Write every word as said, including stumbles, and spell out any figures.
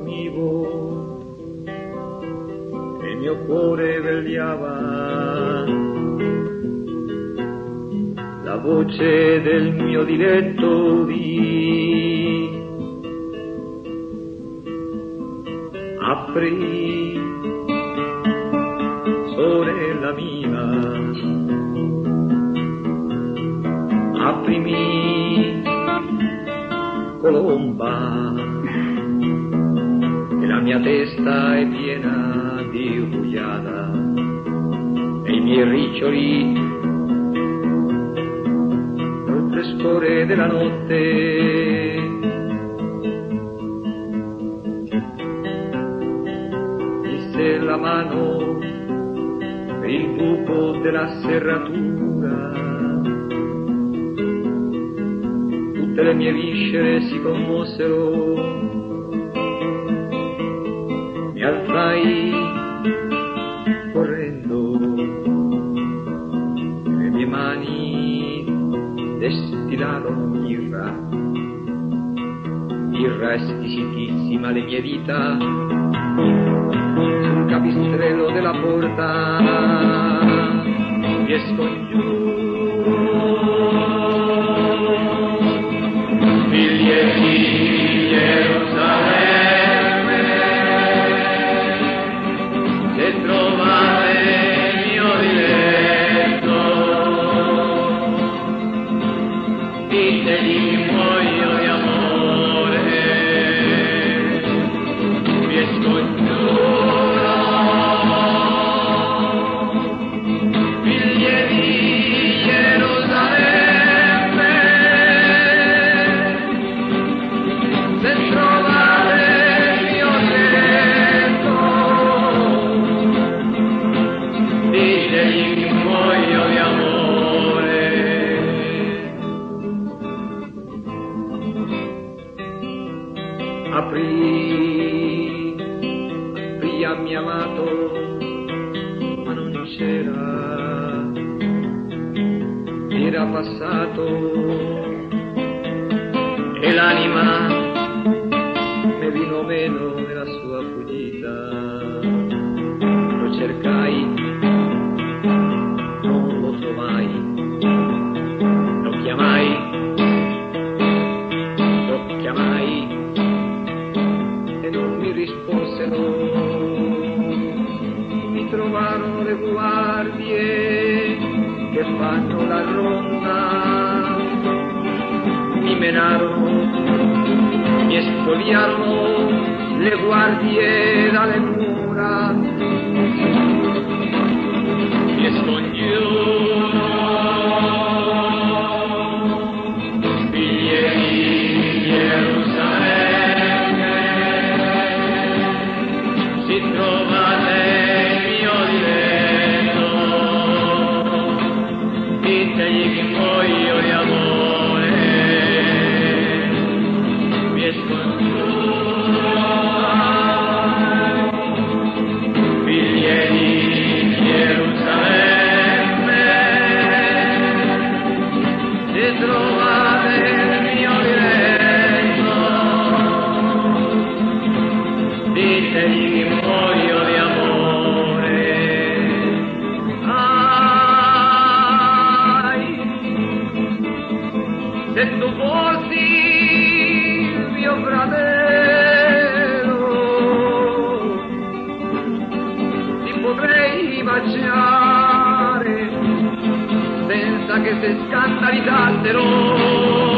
dormivo, il mio cuore vegliava la voce del mio diletto udì. Apri, sorella mia, aprimi, colomba, e la mia testa è piena di rugiada e i miei riccioli col frescore della notte. Disse la mano per il buco della serratura, tutte le mie viscere si commossero, mi alzai correndo, le mie mani destillarono mirra, mirra squisitissima, le mie dita sul capistrello della porta mi scongiuro. Figlie di Gerusalemme, se trovate il mio diletto, ditegli che muoio di amore, mi scongiuro. Figlie di Gerusalemme, se trovate il mio diletto, ditegli che muoio di amore. Aprì, aprì a mio amato, ma non c'era, era passato, e l'anima ne vino meno nella sua fuggita. Lo cercai, non lo trovai, lo chiamai, lo chiamai e non mi risposero. Mi trovarono le guardie che fanno la ronda, mi menarono, mi espoliarono le guardie dalle mura, mi scongiuro. Figlie di Gerusalemme, si trovate il mio diletto, ditegli che muoio di amore, mi scongiuro. Figlie di Gerusalemme, se trovate il mio diletto, ditegli che muoio di amore. Ai, se tu fossi il mio fratello, ti potrei baciare senza che se scandalizzassero